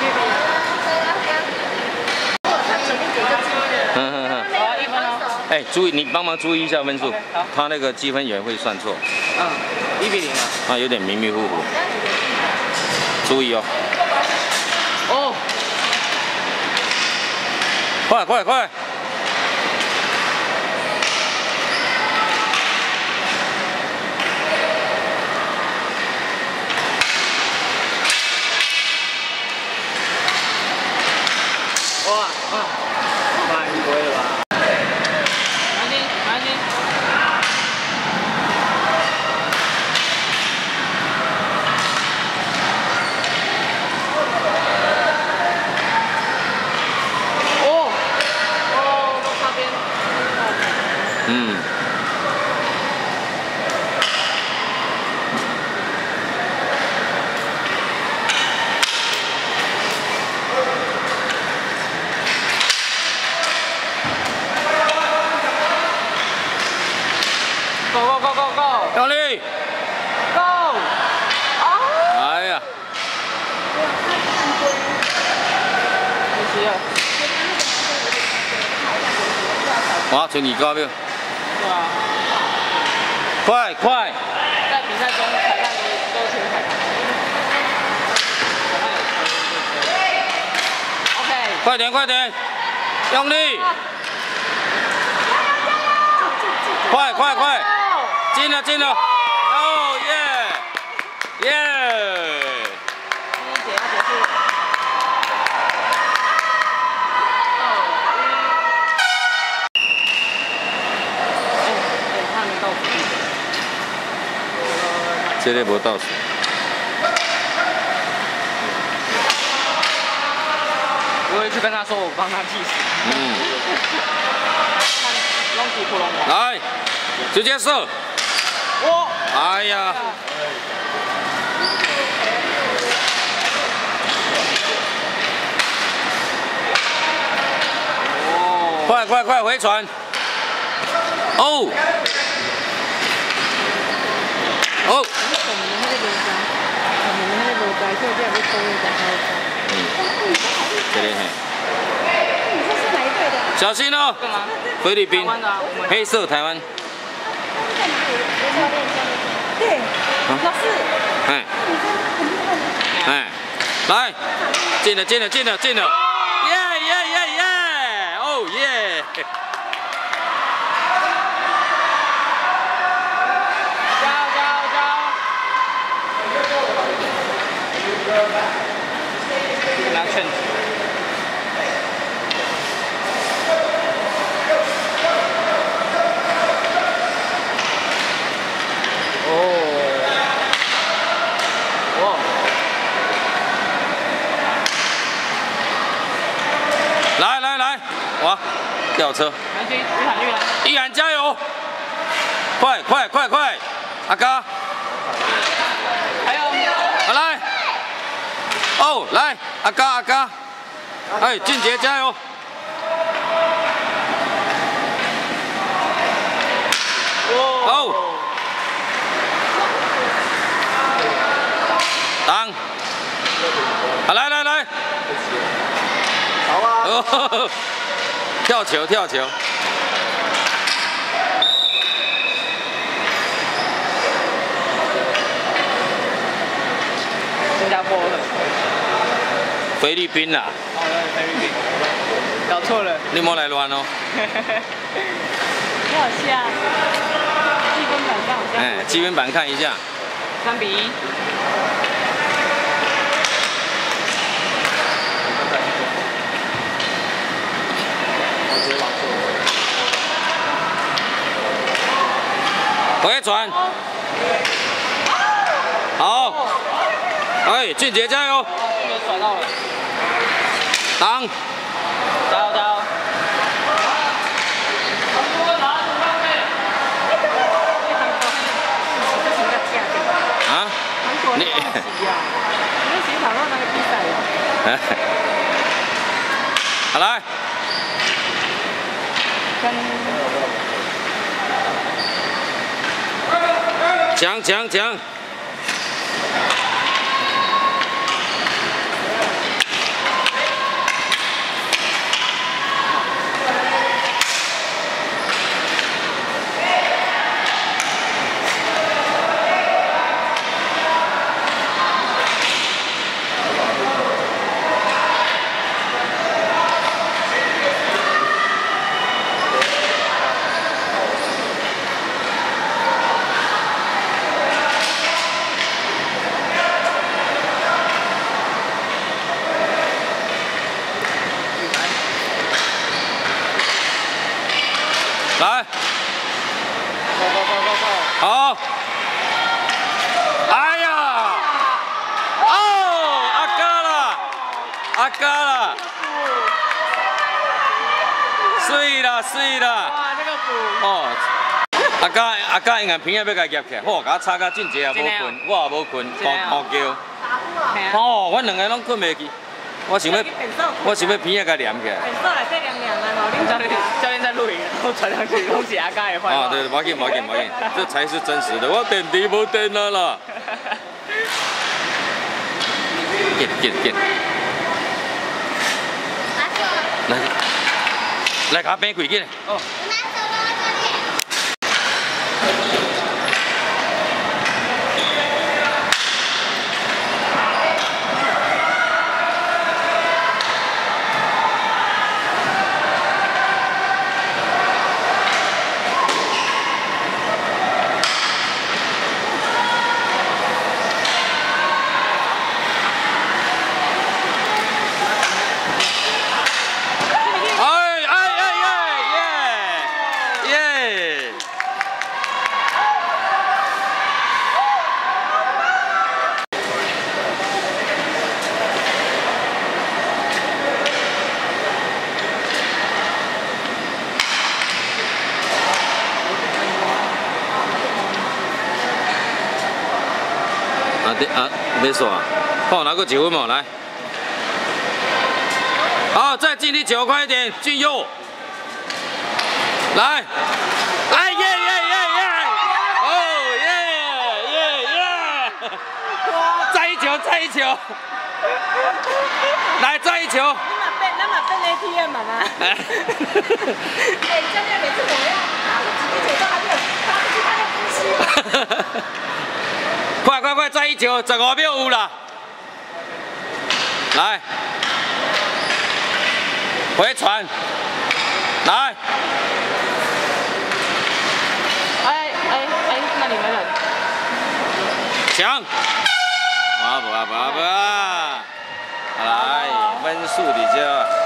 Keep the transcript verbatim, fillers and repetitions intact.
嗯嗯嗯。哎，注意，你帮忙注意一下分数，他那个积分也会算错。 嗯，一比零啊。 啊，有点迷迷糊糊。注意哦。 哦。 快快快！ 哇哇！太贵了吧？安心安心。哦哦，到那边。 嗯。 Go go go go go！ 用力 ！Go！ 啊！ 哎呀！ 可惜了。 哇，成绩高没有？ 对啊。 快快！ 在比赛中，裁判都都全裁判。OK。 快点快点，用力！快快快！进了进了！哦耶耶！ 第一节要结束。哎哎，他还没倒数。 这里没倒数。 我会去跟他说，我帮他计时。嗯。看龙骨窟窿王。 来，直接射。 哇！ 哎呀！哦！快快快回传！哦！哦！这里嘿。 你这是哪一队的？ 小心哦！菲律宾，黑色台湾。 对，老师。 哎。哎，来，进了进了进了进了！耶耶耶耶！哦耶！ 加油加油加油！跟他劝止。 来来来，哇，吊车！ 安心，一喊绿蓝。 一喊加油！快快快快！阿嘎！ 还有。 好来！哦，来，阿嘎阿嘎！哎，俊杰加油！哦。当。好来来来。好啊！哦，跳球跳球。 新加坡的。 菲律宾啦。 哦，对，菲律宾。搞错了。 你莫来乱哦。 你好像积分板上好像。 哎，积分板看一下。 三比一。 回传，好，哎，俊杰加油！ 俊杰甩到了， 挡， 加油加油！ 啊？你？ 你是谁跑到那个比赛呀？ 好来。强强强！ 阿嘎啦，水啦水啦。 哇，这个补。 哦，阿嘎阿嘎，应该平日要甲夹起来，好，甲我插到进节也无困，我也无困，狂狂叫。哦，阮两个拢困袂去，我想要，我想要平日甲连起来。 很瘦来这凉凉啊，老林教练教练在录影，然后传上去，恭喜阿嘎也坏。 啊，对，无要紧无要紧无要紧，这才是真实的。我电池无电了啦。见见见。来，来，甲变几紧。哦。啊，没耍，好，拿个几分嘛，来，好，再尽力球快一点，进右，来，哎耶耶耶耶，哦耶耶耶，再一球，再一球，来再一球。 你嘛变，咱嘛变 A T M 嘛嘛。哎，教练每次怎么样？啊，我直接走到还没有，他不知他的东西。 快快快，再一球，十五秒有啦！来，回传，来。 哎哎哎，那你们人？ 强！不啊不啊不啊不啊！来，分数比较。